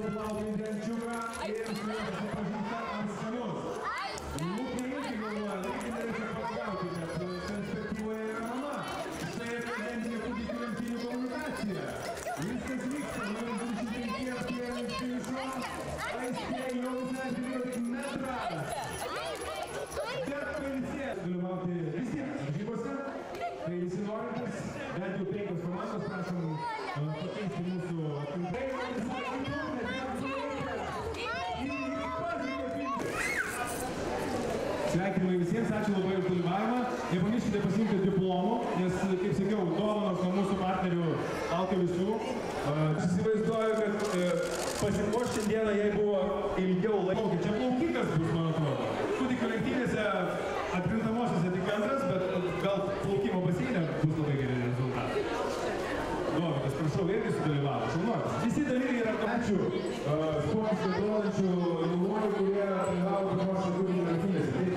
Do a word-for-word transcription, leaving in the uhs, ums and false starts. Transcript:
plaukiantį ančiuką ir su juo susipažinta ant scenos. Lūkai irgi galvoja, reikia nereikia paragauti, bet perspektyvoje yra mama. Štai ir legendinė kūdikių lenktynių komunikacija. Viskas vyksta, nulis dvidešimt penki artėjant finišo, aistė jau užsienti metrą. Bet pailsės dalyvauti visiems varžybose, tai visi norintys, bent jau penkios komandos, prašom pakeisti mūsų atkrintai. Sveikinimai visiems, ačiū labai už dalyvavimą. Nepamirškite pasiimti diplomų, nes, kaip sakiau, dovanos nuo mūsų partnerių laukia visų. Aš įsivaizduoju, kad pasipuoš šiandieną jai buvo ilgiau laiko. Čia plaukikas bus, man atrodo. Kūdikių lenktynėse atkrintamosiose tik antras, bet gal plaukimo baseine bus labai geri rezultatai. Dovydas, prašau, irgi sudalyvavo. Šaunuotis. Visi dalyviai yra ačiū sportus, vedolančių jaunuolių, kurie dalyvavo pirmos kūdikių lenktynėse.